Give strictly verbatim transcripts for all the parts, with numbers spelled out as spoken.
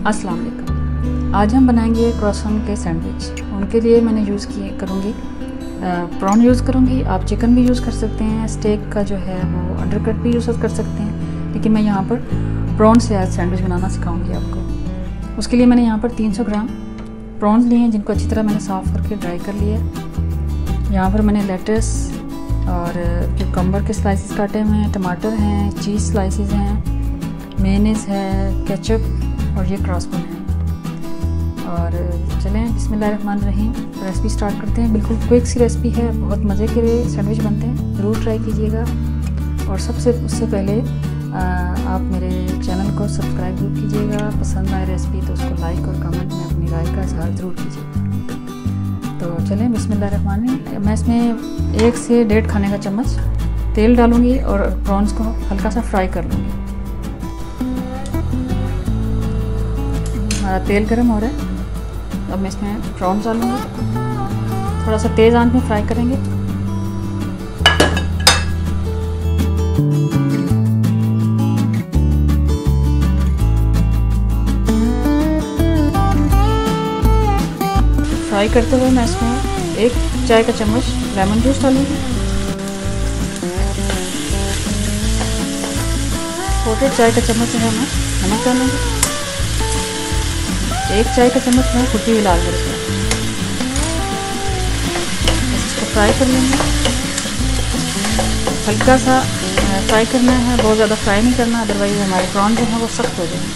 अस्सलाम वालेकुम। आज हम बनाएंगे क्रॉसन के सैंडविच। उनके लिए मैंने यूज़ किए करूँगी प्रॉन यूज़ करूँगी। आप चिकन भी यूज़ कर सकते हैं, स्टेक का जो है वो अंडरकट भी यूज़ कर सकते हैं, लेकिन मैं यहाँ पर प्रॉन से आज सैंडविच बनाना सिखाऊंगी आपको। उसके लिए मैंने यहाँ पर तीन सौ ग्राम प्रॉन्स लिए हैं, जिनको अच्छी तरह मैंने साफ़ करके ड्राई कर लिया है। यहाँ पर मैंने लेटस और क्यूकम्बर के स्लाइसेस काटे हुए हैं, टमाटर हैं, चीज़ स्लाइसेस हैं, मेयोनीज़ है, केचप और ये क्रॉसबन है। और चलें बिस्मिल्लाहिर्रहमानिर्रहीम रेसिपी स्टार्ट करते हैं। बिल्कुल क्विक सी रेसिपी है, बहुत मज़े के सैंडविच बनते हैं, ज़रूर ट्राई कीजिएगा। और सबसे उससे पहले आ, आप मेरे चैनल को सब्सक्राइब जरूर कीजिएगा। पसंद आए रेसिपी तो उसको लाइक और कमेंट में अपनी राय का इजहार ज़रूर कीजिएगा। तो चलें बिस्मिल्लाहिर्रहमानिर्रहीम। मैं इसमें एक से डेढ़ खाने का चम्मच तेल डालूँगी और प्रॉन्स को हल्का सा फ्राई कर लूँगी। हमारा तेल गर्म हो रहा है, अब मैं इसमें प्रॉन्स डालूँगी। थोड़ा सा तेज़ आंच में फ्राई करेंगे। फ्राई करते हुए मैं इसमें एक चाय का चम्मच लेमन जूस डालूँगी। छोटे चाय का चम्मच में मैं नमक डालूँगी। एक चाय का चम्मच में कुटी हुई लाल मिर्च है। इसको फ्राई कर लेंगे। हल्का सा फ्राई करना है, बहुत ज़्यादा फ्राई नहीं करना, अदरवाइज हमारे प्रॉन जो हैं वो सख्त हो जाएंगे।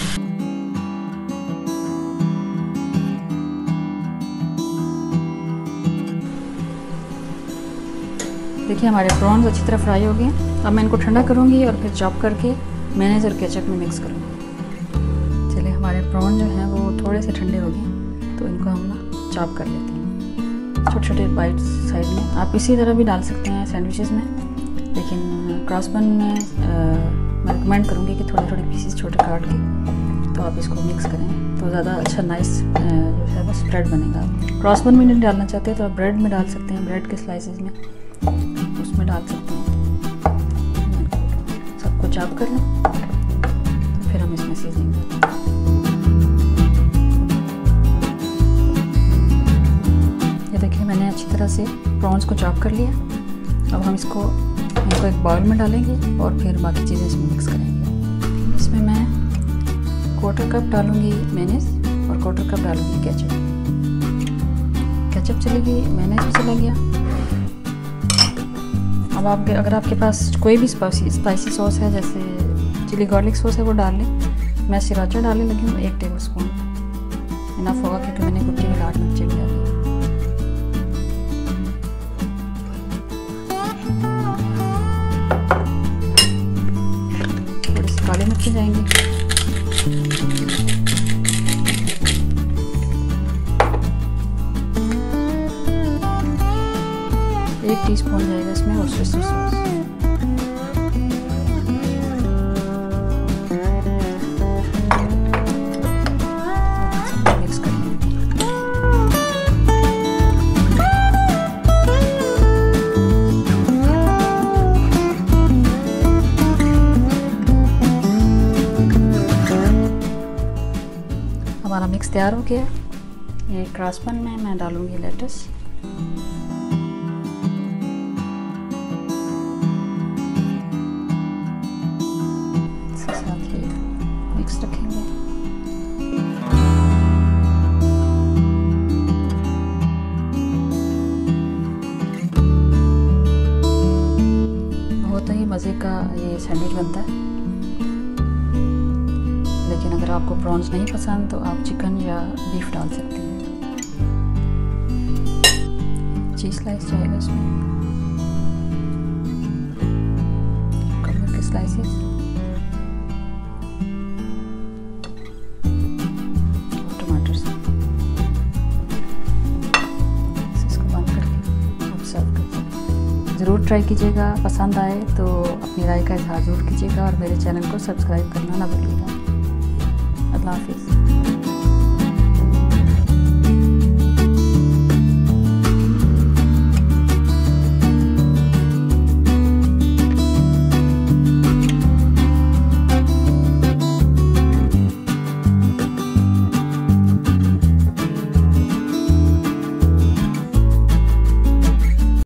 देखिए हमारे प्रॉन्स अच्छी तरह फ्राई हो गए। अब मैं इनको ठंडा करूँगी और फिर चॉप करके मेयोनीज और केचप में मिक्स करूँगी। चलिए हमारे प्रॉन जो हैं वो थोड़े से ठंडे हो गए, तो इनको हम ना चॉप कर लेते हैं छोटे छोटे बाइट्स साइड में। आप इसी तरह भी डाल सकते हैं सैंडविचेस में, लेकिन क्रॉसबन में मैं रिकमेंड करूँगी कि थोड़े थोड़े पीसेस छोटे काट के तो आप इसको मिक्स करें, तो ज़्यादा अच्छा नाइस जो है वो स्प्रेड बनेगा। क्रॉसबन में नहीं डालना चाहते तो आप ब्रेड में डाल सकते हैं, ब्रेड के स्लाइसेस में उसमें डाल सकते हैं। सबको चॉप कर लें, तो फिर हम इसमें सीजनिंग करते हैं। ये देखिए मैंने अच्छी तरह से प्रॉन्स को चॉप कर लिया। अब हम इसको इनको एक बाउल में डालेंगे और फिर बाकी चीज़ें इसमें मिक्स करेंगे। इसमें मैं क्वार्टर कप डालूँगी मेयोनीज और क्वार्टर कप डालूँगी केचप। केचप चली गई, मेयोनीज भी चला गया। अब आप अगर आपके पास कोई भी स्पाइसी स्पाइसी सॉस है, जैसे चिली गार्लिक सॉस है, वो डाल लें। मैं सिराचा डालने लगी हूँ एक टेबल स्पून, इनफ होगा क्योंकि मैंने कुटी में लाट मिर्चें भी डाली। थोड़ी सी काली मिर्चें जाएंगी। एक टीस्पून जाएगा इसमें वर्सेस्टर सॉस। मिक्स कर लेंगे। हमारा मिक्स तैयार हो गया। ये क्रॉसबन में मैं डालूंगी लेटस। रखेंगे बहुत ही मज़े का ये सैंडविच बनता है। लेकिन अगर आपको प्रॉन्स नहीं पसंद तो आप चिकन या बीफ डाल सकते हैं। चीज़ स्लाइस जाएगा इसमें, कमर के स्लाइसेस, ज़रूर ट्राई कीजिएगा। पसंद आए तो अपनी राय का इजहार ज़रूर कीजिएगा और मेरे चैनल को सब्सक्राइब करना ना भूलिएगा। अल्लाह हाफिज़।